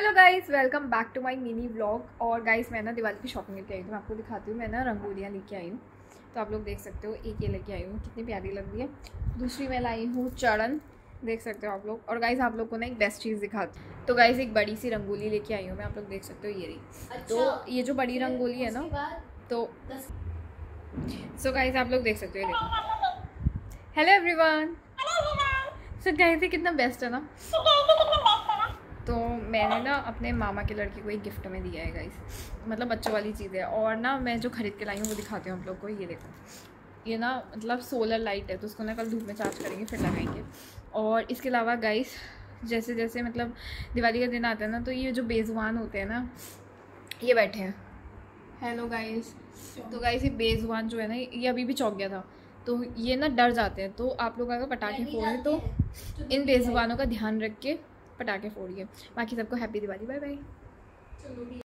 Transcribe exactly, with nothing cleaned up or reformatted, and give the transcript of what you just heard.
Hello guys, welcome back to my mini vlog. और guys मैं ना दिवाली की शॉपिंग लेके आई हूँ, मैं आपको दिखाती हूँ। मैं ना रंगोलियाँ लेके आई हूँ, तो आप लोग देख सकते हो। एक ये लेके आई हूँ, कितनी प्यारी लग रही है। दूसरी मैं लाई हूँ चढ़न, देख सकते हो आप लोग। और गाइस आप लोग को ना एक बेस्ट चीज़ दिखाती हूँ। तो गाइस एक बड़ी सी रंगोली लेके आई हूँ मैं, आप लोग देख सकते हो। ये रही। तो ये जो बड़ी रंगोली है ना, तो सो गाइस आप लोग देख सकते हो। ये देखो, हेलो एवरीवन। सो गाइस ये कितना बेस्ट है ना। तो मैंने ना अपने मामा के लड़के को एक गिफ्ट में दिया है गाइस, मतलब बच्चों वाली चीज़ है। और ना मैं जो ख़रीद के लाई हूँ वो दिखाती हूँ आप लोग को। ये देखो, ये ना मतलब सोलर लाइट है, तो उसको ना कल धूप में चार्ज करेंगे फिर लगाएंगे। और इसके अलावा गाइस जैसे जैसे मतलब दिवाली का दिन आता है ना, तो ये जो बेज़ुबान होते हैं ना, ये बैठे हैं। Hello guys. तो गाइस ये बेज़ुबान जो है ना, ये अभी भी चौंक गया था। तो ये ना डर जाते हैं, तो आप लोग अगर पटाखे फोड़ें तो इन बेज़ुबानों का ध्यान रख के पटाखे फोड़िए। बाकी सबको हैप्पी दिवाली, बाय बाय।